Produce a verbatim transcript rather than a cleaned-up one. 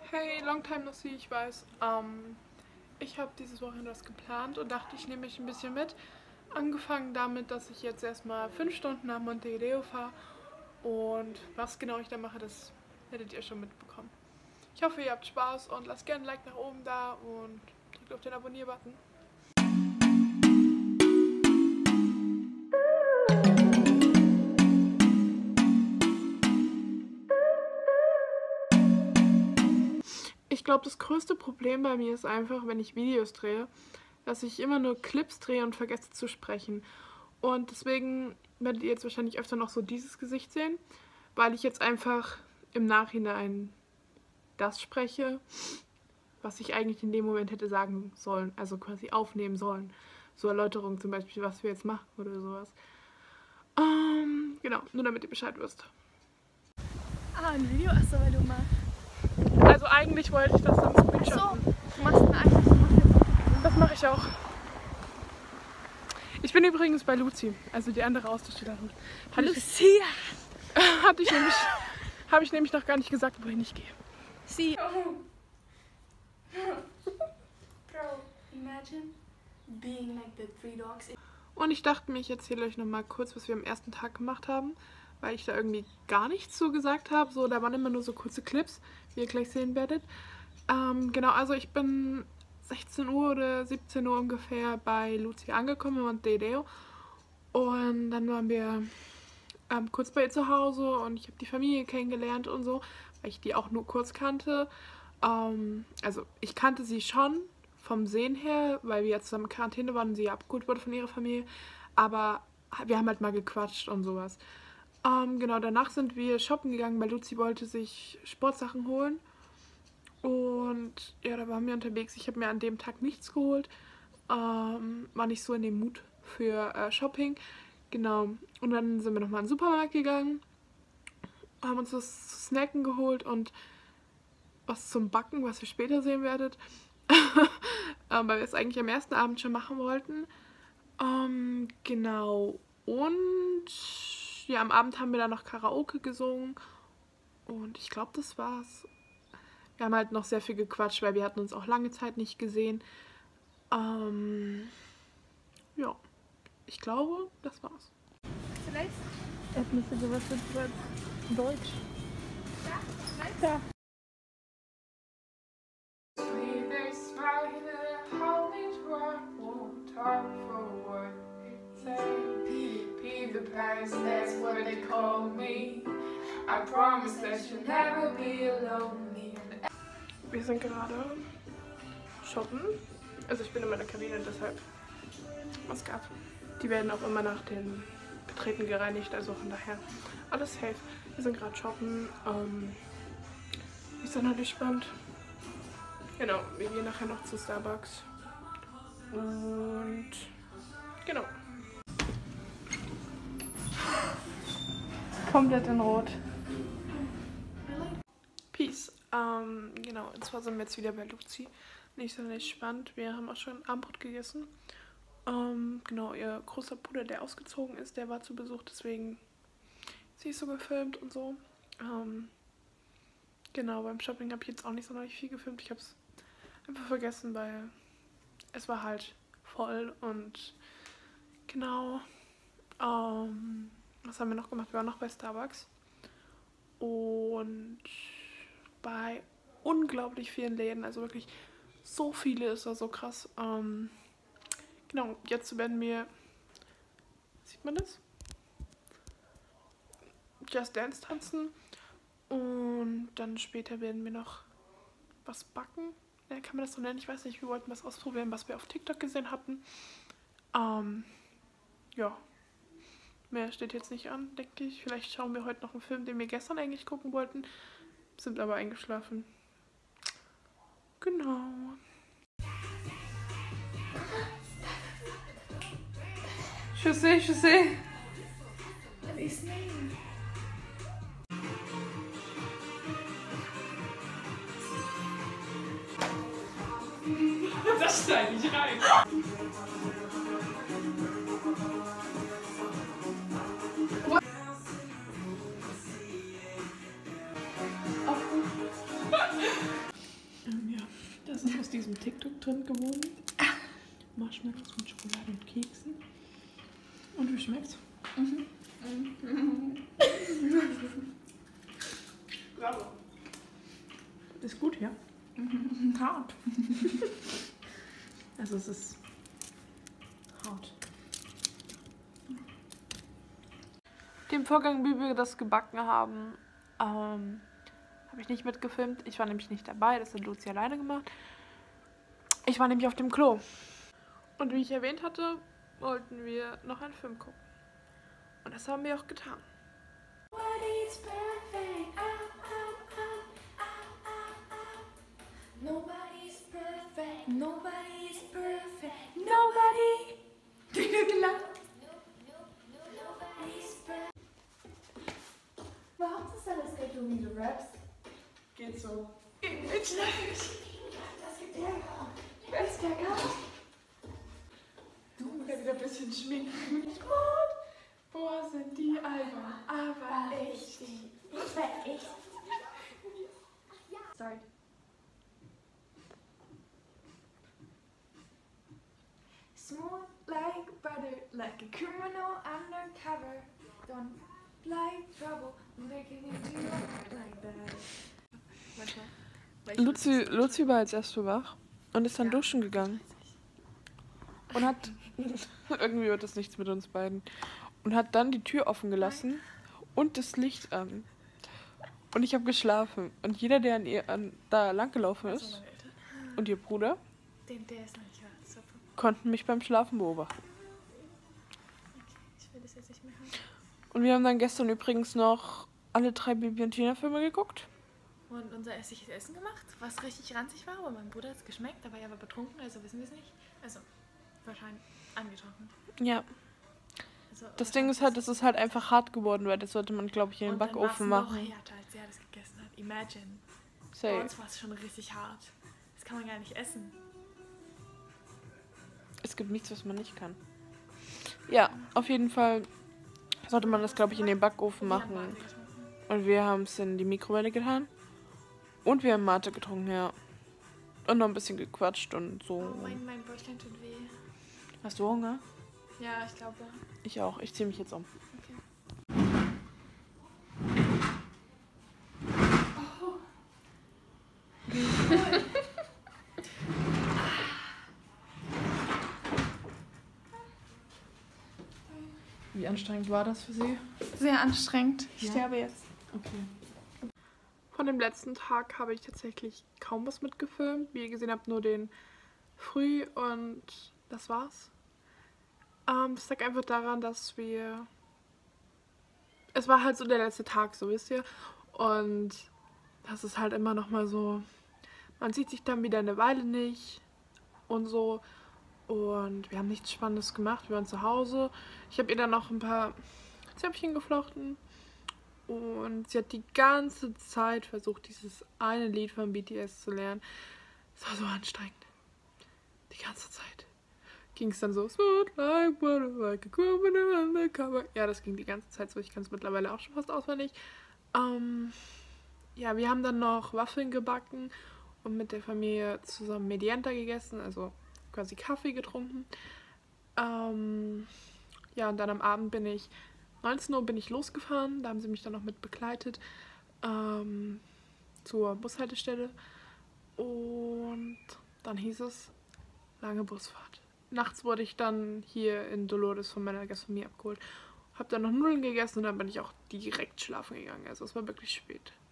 Hey, long time no see, ich weiß. Ähm, ich habe dieses Wochenende was geplant und dachte, ich nehme mich ein bisschen mit. Angefangen damit, dass ich jetzt erstmal fünf Stunden nach Montevideo fahre. Und was genau ich da mache, das werdet ihr schon mitbekommen. Ich hoffe, ihr habt Spaß und lasst gerne ein Like nach oben da und drückt auf den Abonnier-Button. Ich glaube, das größte Problem bei mir ist einfach, wenn ich Videos drehe, dass ich immer nur Clips drehe und vergesse zu sprechen. Und deswegen werdet ihr jetzt wahrscheinlich öfter noch so dieses Gesicht sehen, weil ich jetzt einfach im Nachhinein das spreche, was ich eigentlich in dem Moment hätte sagen sollen, also quasi aufnehmen sollen. So Erläuterungen zum Beispiel, was wir jetzt machen oder sowas. Ähm, genau, nur damit ihr Bescheid wisst. Ah, ein Video? Achso, weil du mal... Also eigentlich wollte ich das dann screenshotten. Achso, du machst ein eigenes, du machst jetzt auch. Das mache ich auch. Ich bin übrigens bei Luzi, also die andere Austauschschülerin. Lucia! Hatte ich nämlich, habe ich nämlich noch gar nicht gesagt, wohin ich gehe. Sie. Bro, imagine being like the three dogs. Und ich dachte mir, ich erzähle euch noch mal kurz, was wir am ersten Tag gemacht haben, weil ich da irgendwie gar nichts zu gesagt habe. So, da waren immer nur so kurze Clips, wie ihr gleich sehen werdet. Ähm, genau, also ich bin sechzehn Uhr oder siebzehn Uhr ungefähr bei Luzi angekommen in Montevideo. Und dann waren wir ähm, kurz bei ihr zu Hause und ich habe die Familie kennengelernt und so, weil ich die auch nur kurz kannte. Ähm, also ich kannte sie schon vom Sehen her, weil wir ja zusammen in Quarantäne waren und sie ja abgeholt wurde von ihrer Familie. Aber wir haben halt mal gequatscht und sowas. Ähm, genau, danach sind wir shoppen gegangen, weil Luzi wollte sich Sportsachen holen. Und ja, da waren wir unterwegs. Ich habe mir an dem Tag nichts geholt. Ähm, war nicht so in dem Mut für äh, Shopping. Genau. Und dann sind wir nochmal in den Supermarkt gegangen. Haben uns was zu snacken geholt und was zum Backen, was ihr später sehen werdet. ähm, weil wir es eigentlich am ersten Abend schon machen wollten. Ähm, genau. Und ja, am Abend haben wir dann noch Karaoke gesungen. Und ich glaube, das war's. Wir haben halt noch sehr viel gequatscht, weil wir hatten uns auch lange Zeit nicht gesehen. Ähm, ja, ich glaube, das war's. Vielleicht? Ethnische, was wird das? Deutsch. Ja, Ja. Wir sind gerade shoppen. Also ich bin in meiner Kabine, deshalb Maske ab. Die werden auch immer nach dem Betreten gereinigt, also von daher alles safe. Wir sind gerade shoppen. Ähm, ist dann halt gespannt. Genau, wir gehen nachher noch zu Starbucks. Und genau. Komplett in Rot. Peace. Ähm, genau, und zwar sind wir jetzt wieder bei Luzi. Nicht so nicht spannend. Wir haben auch schon Abendbrot gegessen. Ähm, genau, ihr großer Bruder, der ausgezogen ist, der war zu Besuch, deswegen sie ist so gefilmt und so. Ähm, genau, beim Shopping habe ich jetzt auch nicht so noch viel gefilmt. Ich habe es einfach vergessen, weil es war halt voll und genau. Ähm, was haben wir noch gemacht? Wir waren noch bei Starbucks und bei unglaublich vielen Läden, also wirklich so viele, ist das so krass. Ähm, genau, jetzt werden wir, sieht man das? Just Dance tanzen und dann später werden wir noch was backen. Ja, kann man das so nennen? Ich weiß nicht, wir wollten was ausprobieren, was wir auf TikTok gesehen hatten. Ähm, ja, mehr steht jetzt nicht an, denke ich. Vielleicht schauen wir heute noch einen Film, den wir gestern eigentlich gucken wollten, sind aber eingeschlafen. Genau. Je sais, je sais. Das schneide ich rein. Ähm, ja, das ist aus diesem TikTok drin geworden. Marshmallows mit Schokolade und Keksen. Und wie schmeckt's? Mhm. Bravo. Ist gut, ja? Hart. Also es ist hart. Den Vorgang, wie wir das gebacken haben, ähm, habe ich nicht mitgefilmt. Ich war nämlich nicht dabei, das hat Luzi alleine gemacht. Ich war nämlich auf dem Klo. Und wie ich erwähnt hatte, wollten wir noch einen Film gucken. Und das haben wir auch getan. Nobody's perfect. Ah, ah, ah, ah, ah, ah. Nobody's perfect. Nobody's perfect. Nobody. Nobody's perfect. Warum ist alles geht so, wie du rappst? Geht so. Das gibt Ärger. Das ist Ärger. Du musst ja wieder ein bisschen schminken. Gut. Wo sind die Alben? Aber ich. Ich war echt. Sorry. Smooth like butter, like a criminal undercover. Don't like trouble, making me do like that. Luzi, Luzi war als erste wach und ist dann ja. duschen gegangen. Und hat. Irgendwie wird das nichts mit uns beiden. Und hat dann die Tür offen gelassen und das Licht an. Und ich habe geschlafen. Und jeder, der an ihr an, da langgelaufen ist, also und ihr Bruder, den, der ist noch nicht wahr. Super. Konnten mich beim Schlafen beobachten. Okay, ich will das jetzt nicht mehr haben. Und wir haben dann gestern übrigens noch alle drei Bibi und Tina Filme geguckt. Und unser essliches Essen gemacht, was richtig ranzig war, aber mein Bruder hat es geschmeckt, da war er aber betrunken, also wissen wir es nicht. Also wahrscheinlich angetrunken. Ja. Also, das Ding ist halt, es ist halt einfach hart geworden, weil das sollte man, glaube ich, in den und Backofen dann machen. Noch härter, als er das gegessen hat. Imagine. Safe. Bei uns war es schon richtig hart. Das kann man gar nicht essen. Es gibt nichts, was man nicht kann. Ja, auf jeden Fall sollte man das, glaube ich, in den Backofen machen. Und wir haben es in die Mikrowelle getan. Und wir haben Mate getrunken, ja. Und noch ein bisschen gequatscht und so. Oh, mein, mein Bäuchlein tut weh. Hast du Hunger? Ja, ich glaube. Ich auch. Ich ziehe mich jetzt um. Okay. Oh. Wie anstrengend war das für Sie? Sehr anstrengend. Ich Ja? sterbe jetzt. Okay. Von dem letzten Tag habe ich tatsächlich kaum was mitgefilmt. Wie ihr gesehen habt, nur den Früh und das war's. Ähm, das lag einfach daran, dass wir... Es war halt so der letzte Tag, so wisst ihr. Und das ist halt immer noch mal so... Man sieht sich dann wieder eine Weile nicht und so. Und wir haben nichts Spannendes gemacht. Wir waren zu Hause. Ich habe ihr dann noch ein paar Zöpfchen geflochten. Und sie hat die ganze Zeit versucht, dieses eine Lied von B T S zu lernen. Es war so anstrengend. Die ganze Zeit. Ging es dann so, smooth like butter, like a criminal undercover. Ja, das ging die ganze Zeit so. Ich kann es mittlerweile auch schon fast auswendig. Ähm, ja, wir haben dann noch Waffeln gebacken und mit der Familie zusammen Medienta gegessen, also quasi Kaffee getrunken. Ähm, ja, und dann am Abend bin ich, neunzehn Uhr bin ich losgefahren, da haben sie mich dann noch mit begleitet ähm, zur Bushaltestelle und dann hieß es, lange Busfahrt. Nachts wurde ich dann hier in Dolores von meiner Gastfamilie abgeholt, habe dann noch Nudeln gegessen und dann bin ich auch direkt schlafen gegangen, also es war wirklich spät.